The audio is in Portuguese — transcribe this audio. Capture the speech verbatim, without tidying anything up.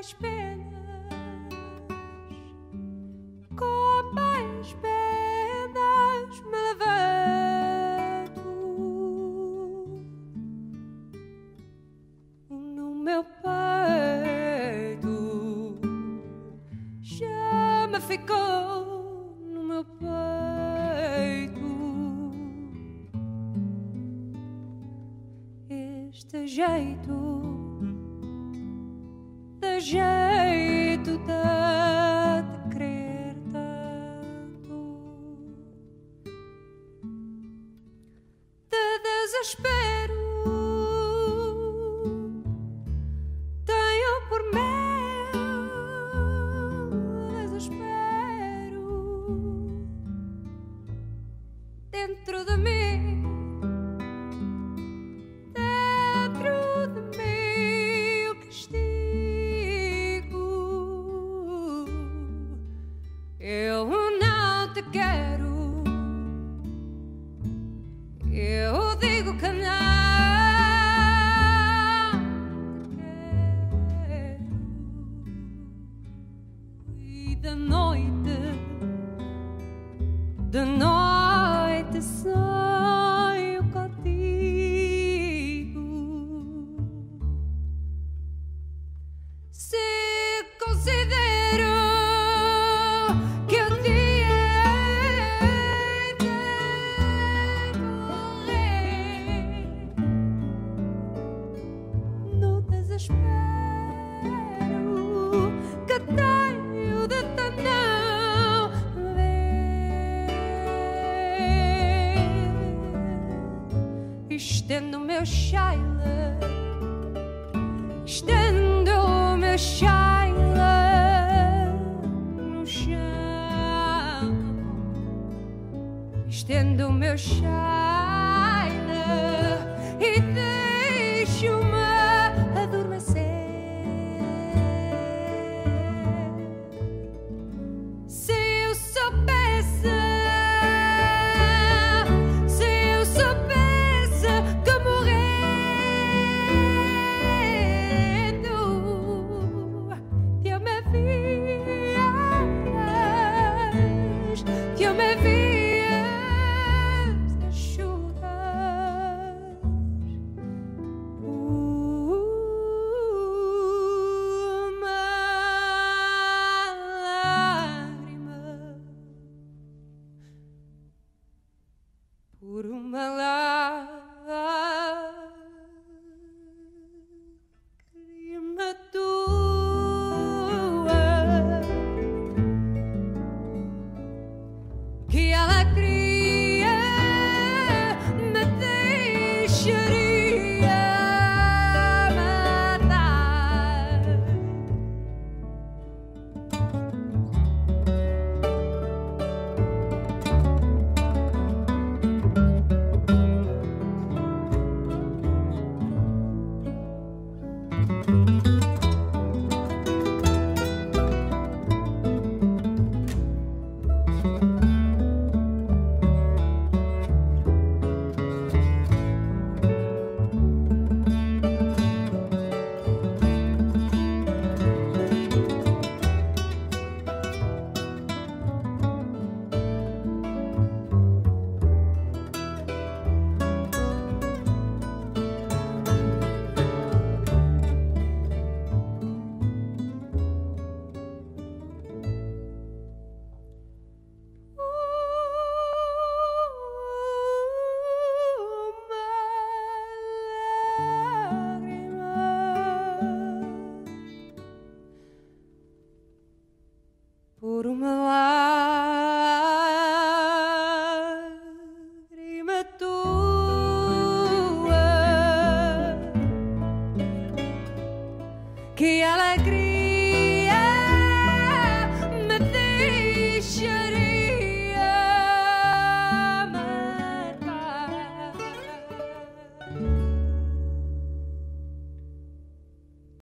as penas, com as penas me levanto no meu peito, já me ficou no meu peito este jeito, de jeito de te querer tanto, de desespero tenho por meu desespero dentro de mim. Eu não te quero, eu digo que não te quero. E de noite, de noite sonho contigo. Se considero que tenho de te não ver, estendo o meu chile, estendo o meu chile no chão, estendo o meu chile e deixo-me adormecer. Se eu soubesse, se eu soubesse que morrendo te me vias, te me vias a chorar. Por uma lágrima tua que ela queria me deixaria matar. Por uma